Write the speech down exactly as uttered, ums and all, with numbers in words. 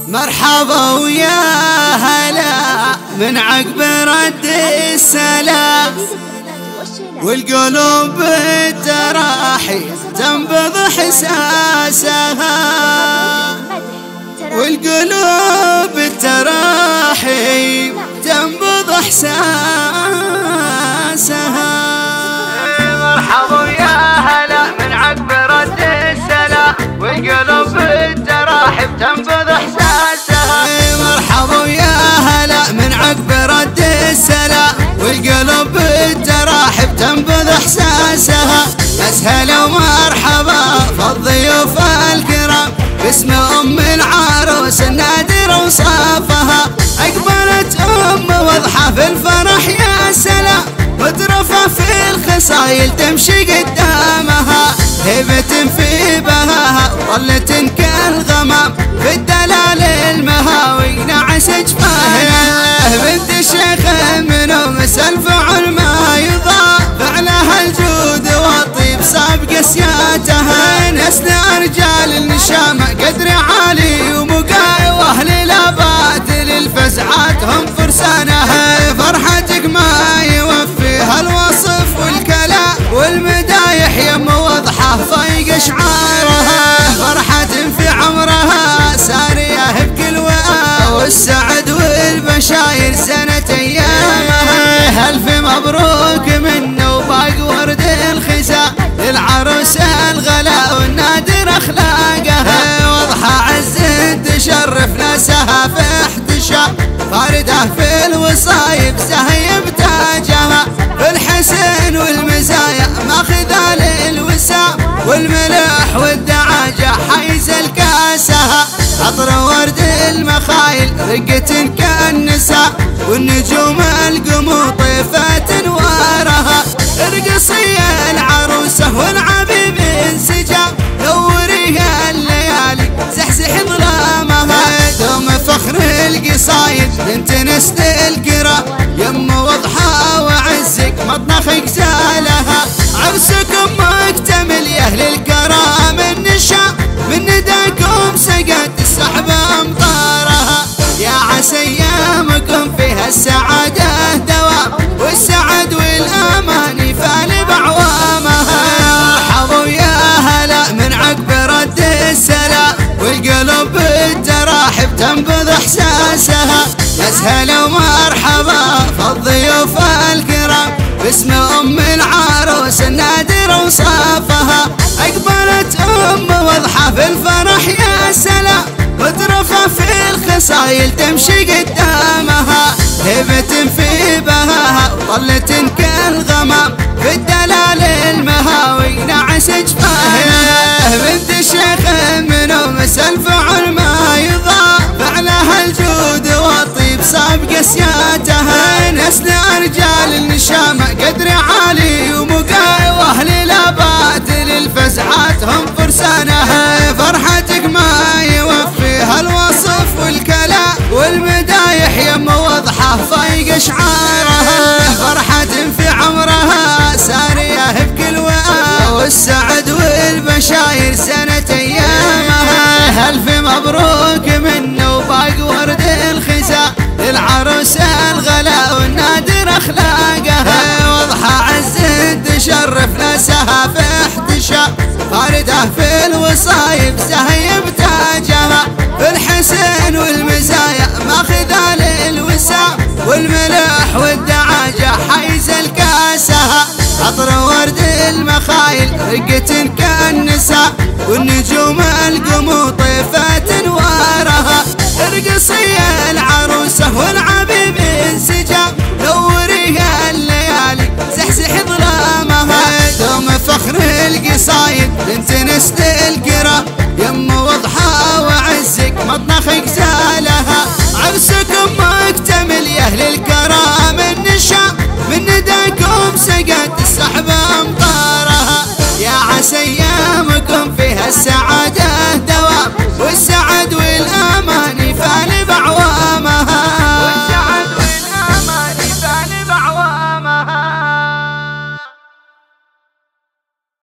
مرحبا ويا هلا من عقب رد السلام، والقلوب بالتراحي تنبض احساسها، والقلوب بالتراحي تنبض احساسها. مرحبا ويا هلا من عقب رد السلام، والقلوب بالتراحي تنبض احساسها. مرحبا ويا هلا من عقب رد السلام، والقلوب بالتراحب تنبض احساسها. اسهلا ومرحبا فالضيوف الكرام باسم ام العروس النادر وصافها. اقبلت ام واضحه في الفرح يا سلام، مترفه في الخصايل تمشي قدامها، هبة في بهاها ظلت كالغمام في الدلال المهاوي نعس جفاها. بنت الشيخ منهم الفعل ما يضاع، فعلها الجود والطيب سابق سياتها. نسل رجال النشامة قدر عالي ومقاي، واهل الابات للفزعات هم فرسانها. فرحتك ما يوفيها الوصف والكلام، والمدايح يم واضحه فايق اشعارها. فرحة في عمرها ساريه بكل وآه، والسعد والبشاير سنة ايامها. الف مبروك منا وباق ورد الخزا للعروس الغلا والنادر اخلاقها. واضحه عز تشرف ناسها في احتشام، فارده في الوصايب سهيب تاجها. الحسن والمزايا ماخذه للوسام، والملح والدعاجه حيز الكاسها. عطر ورد المخايل رقة كالنساء، والنجوم القمو طيفة انوارها. ارقصي العروسه والعبيب انسجام، نوريها الليالي زحزح ظلامها. دوم فخر القصايد بنت نسل القرى، يم واضحه وعزك مطنخك زالها. عرسكم مكتمل يا اهل الكرام النشام، من نداكم سقت السحب امطارها. يا عسى ايامكم فيها السعاده دوام، والسعد والامان يفال بعوامها. مرحبا ويا هلا من عقب رد السلام، والقلوب بالتراحب تنبض احساسها. اسهلا ومرحبا فالضيوف الكرام باسم ام العروس النادر وصافها. اقبلت ام واضحه في الفرح يا سلام، مترفه في الخصايل تمشي قدامها، هبة في بهاها ظلت كالغمام في الدلال المهاوي نعس جفاها. بنت الشيخ منهم الفعل ما يضاع، فعلها الجود والطيب سابق سياتها. نسل رجال النشامة قدر عالي ومقاي، واهل الابات للفزعات هم فرسانها. فرحتك ما يوفيها الوصف والكلام، والمدايح يم واضحه فايق اشعارها. فرحة في عمرها ساريه بكل وآه، والسعد والبشاير سنة ايامها. الف مبروك منا وباق ورد الخزا للعروس الغلا والنادر اخلاقها. واضحه عز تشرف ناسها في احتشام، فارده في الوصايب سهيب تاجها. الحسن والمزايا ماخذه للوسام، والملح والدعاجه حيز الكاسها. عطر ورد المخايل رقة كالنساء، والنجوم القمو طيفة انوارها. ارقصي العروسه والعبيب انسجام، نوريها الليالي زحزح ظلامها. دوم فخر القصايد بنت نسل القرى، يم واضحه وعزك مطنخك زالها. عرسكم مكتمل يا اهل الكرام النشام، من نداكم سقت السحب امطارها. يا عسى ايامكم فيها السعاده دوام، والسعد والأمان